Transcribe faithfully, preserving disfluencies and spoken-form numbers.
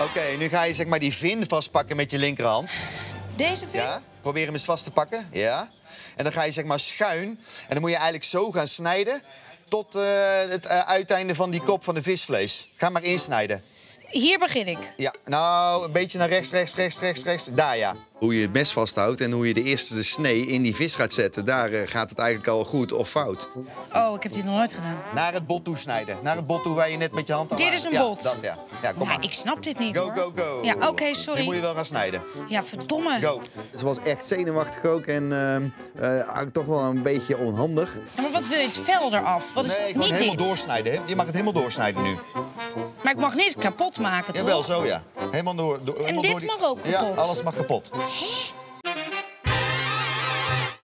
Oké, okay, nu ga je zeg maar die vin vastpakken met je linkerhand. Deze vin? Ja, probeer hem eens vast te pakken. Ja. En dan ga je zeg maar schuin. En dan moet je eigenlijk zo gaan snijden tot uh, het uh, uiteinde van die kop van de visvlees. Ga maar insnijden. Hier begin ik. Ja, nou, een beetje naar rechts, rechts, rechts, rechts, rechts. Daar, ja. Hoe je het mes vasthoudt en hoe je de eerste de snee in die vis gaat zetten... daar uh, gaat het eigenlijk al goed of fout. Oh, ik heb dit nog nooit gedaan. Naar het bot toe snijden. Naar het bot toe waar je net met je hand aan... Dit is een ja, bot? Dat, ja. Ja, kom nou, maar. ik snap dit niet, Go, hoor. go, go. Ja, oké, okay, sorry. Nu moet je wel gaan snijden. Ja, verdomme. Go. Ze was echt zenuwachtig ook en uh, uh, eigenlijk toch wel een beetje onhandig. Ja, maar wat wil je, het vel eraf? Wat is nee, gewoon niet helemaal dit? doorsnijden. Hè? Je mag het helemaal doorsnijden nu. Maar ik mag niets kapot maken, toch? Jawel, zo ja. Helemaal door. door en helemaal dit door die... mag ook kapot? Ja, alles mag kapot. Hé?